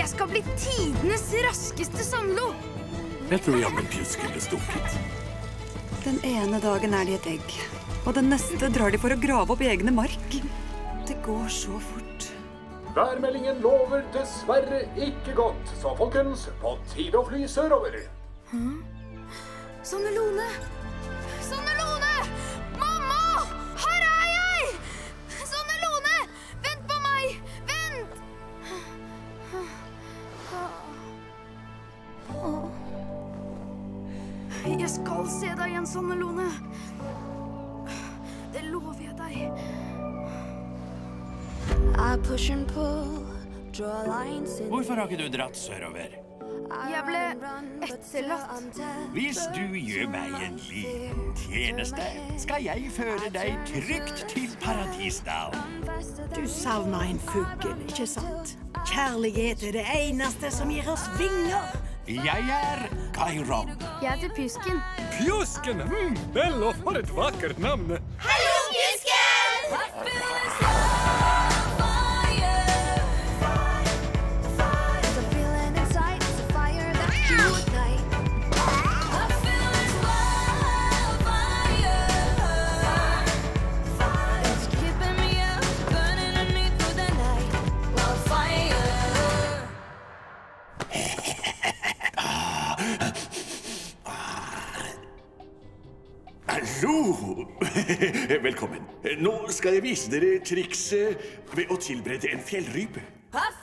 Jeg skal bli tidenes raskeste Sandlo! Jeg tror jammen Pjusken ble stukket. Den ene dagen er de et egg, og den neste drar de for å grave opp egne mark. Det går så fort. Værmeldingen lover dessverre ikke godt, så folkens, på tide å fly sørover. Sannelone! Sannelone! Mamma! Her er jeg! Sannelone! Vent på meg! Vent! Jeg skal se deg igjen, Sannelone. Det lover jeg deg. Hvorfor har ikke du dratt sørover? Jeg ble etterlatt. Hvis du gjør meg en liten tjeneste, skal jeg føre deg trygt til Paradisdalen. Du savner en fugl, ikke sant? Kjærlighet er det eneste som gir oss vinger. Jeg er Kairon. Jeg heter Pysken. Pjusken! Vel, og for et vakkert navn! Hallo, Pysken! Hallo! Velkommen. Nå skal jeg vise dere trikset ved å tilberede en fjellrype.